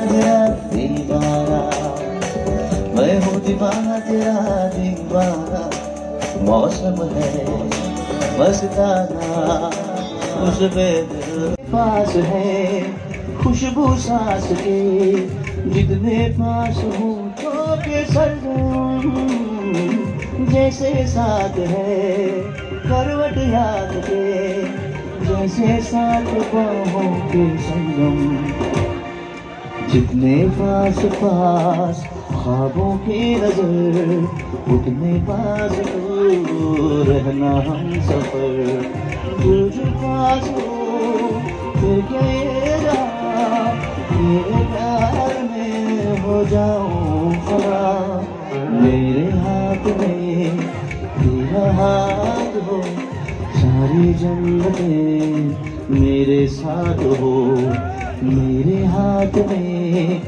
तेरा दीवाना, मैं हूँ दीवाना तेरा दीवाना। मौसम है मस्ताना, उस पे दिल पास है खुशबू सांस के। जितने पास हूँ तो के सरगम, जैसे साथ है करवट याद के, जैसे साथ बाहों के संगम। जितने पास पास ख्वाबों की नजर, उतने पास दूर रहना हम सफर। तुझ पास हो फिर क्या ये तेरे प्यार में हो जाऊं फना। मेरे हाथ में तेरा हाथ हो, सारी जन्नतें मेरे साथ हो। मेरे हाथ में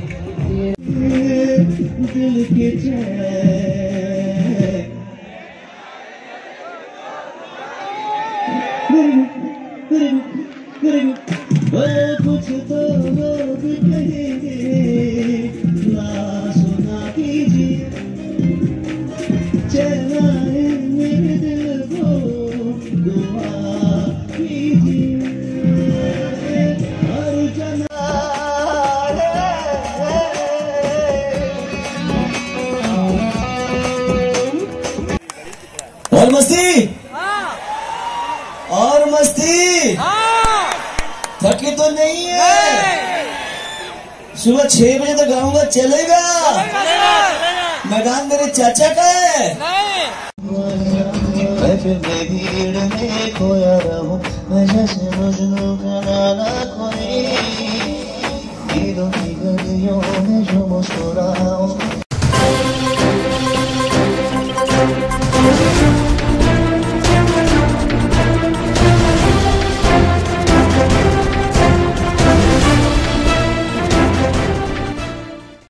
दिल के चैन, कुछ तो लोग कहेंगे ना सुना कीजिए। चला मेरे दिल को दुआ कीजिए। हर जना और मस्ती और मस्ती। थकी तो नहीं है? सुबह 6 बजे तक गाऊंगा, चलेगा? मैदान मेरे चाचा का है। मैं फिर भीड़ में खोया रहूं, मैं जैसे मजनू का ना कोई। नीलों की गलियों में जो मुस्कुराऊं,